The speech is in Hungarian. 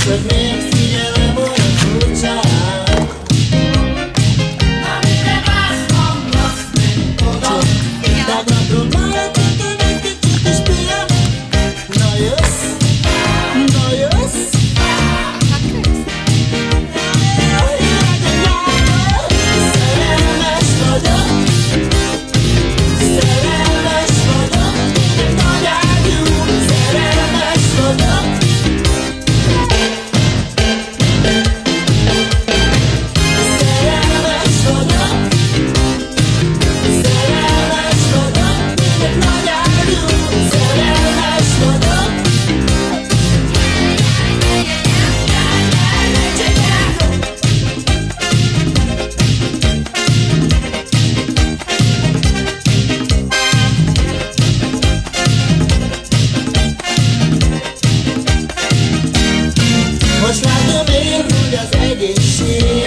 hogy miért figyelem olyan furcsán. Amire vársz, mondasz meg oda. Tegnapról maradhatom egy kicsit is pihen. Na jössz? Na jössz? Szerelmes vagyok. Szerelmes vagyok. Egy nagy ágyú. Szerelmes vagyok. Szerelmes vagyok. Szerelmes vagyok. Egy nagy ágyú. Szerelmes vagyok. Most látom én, hogy az egészség